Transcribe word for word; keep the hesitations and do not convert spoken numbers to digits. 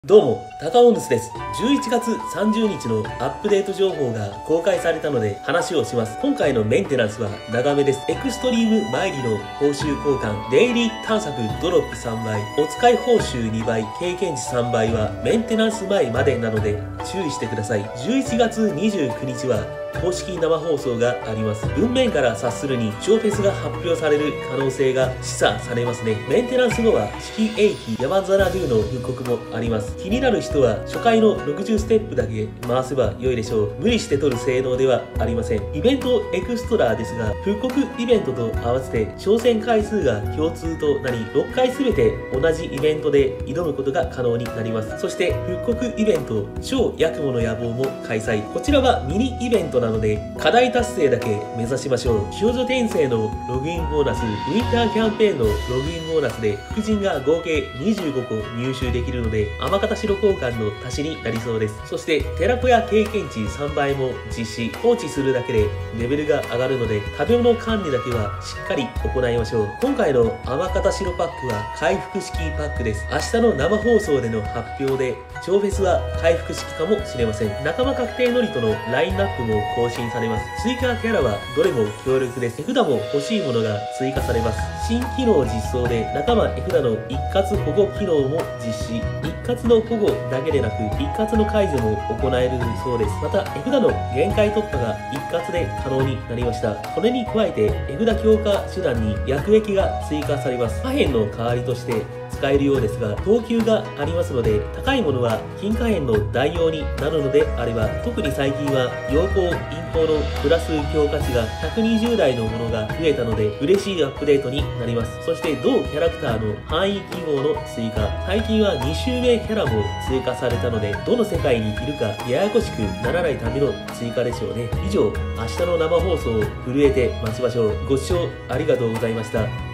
どうも、タカオンヌスです。じゅういちがつさんじゅうにちのアップデート情報が公開されたので話をします。今回のメンテナンスは長めです。エクストリームマイリの報酬交換、デイリー探索ドロップさんばい、お使い報酬にばい、経験値さんばいはメンテナンス前までなので注意してください。じゅういちがつにじゅうくにちは公式生放送があります。文面から察するに超フェスが発表される可能性が示唆されますね。メンテナンス後は四季永期山皿ドゥの復刻もあります。気になる人は初回のろくじゅうステップだけ回せば良いでしょう。無理して取る性能ではありません。イベントエクストラですが、復刻イベントと合わせて挑戦回数が共通となり、ろっかいすべて同じイベントで挑むことが可能になります。そして復刻イベント超ヤクモの野望も開催。こちらはミニイベントなので課題達成だけ目指しましょう。少女転生のログインボーナス、ウィンターキャンペーンのログインボーナスで副陣が合計にじゅうごこ入手できるので、甘方白交換の足しになりそうです。そして寺子屋経験値さんばいも実施。放置するだけでレベルが上がるので、食べ物管理だけはしっかり行いましょう。今回の甘方白パックは回復式パックです。明日の生放送での発表で超フェスは回復式かもしれません。仲間確定ノリとのラインナップも更新されます。追加キャラはどれも強力です。絵札も欲しいものが追加されます。新機能実装で仲間絵札の一括保護機能も実施。一括の保護だけでなく一括の解除も行えるそうです。また絵札の限界突破が一括で可能になりました。これに加えて絵札強化手段に薬液が追加されます。貨幣の代わりとして使えるようですが、等級がありますので、高いものは金貨幣の代用になるのであれば、特に最近は陽光陰光のプラス強化値がひゃくにじゅうだいのものが増えたので嬉しいアップデートになります。そして同キャラクターの範囲記号の追加、最近はに周目キャラも追加されたので、どの世界にいるかややこしくならないための追加でしょうね。以上、明日の生放送を震えて待ちましょう。ご視聴ありがとうございました。